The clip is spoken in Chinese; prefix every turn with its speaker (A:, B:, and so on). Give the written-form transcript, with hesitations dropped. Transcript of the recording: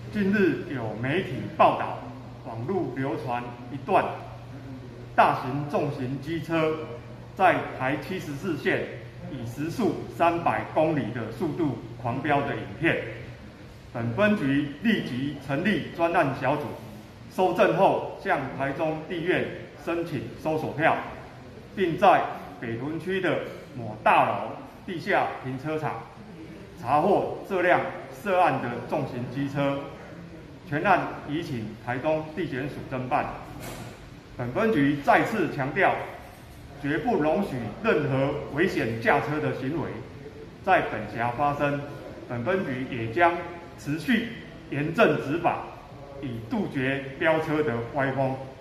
A: 近日有媒体报道，网络流传一段大型重型机车在台74线以时速300公里的速度狂飙的影片。本分局立即成立专案小组，搜证后向台中地院申请搜索票，并在北屯区的某大楼地下停车场查获这辆涉案的重型机车。全案移请台中地检署侦办。本分局再次强调，绝不容许任何危险驾车的行为在本辖发生。本分局也将持续严正执法，以杜绝飙车的歪风。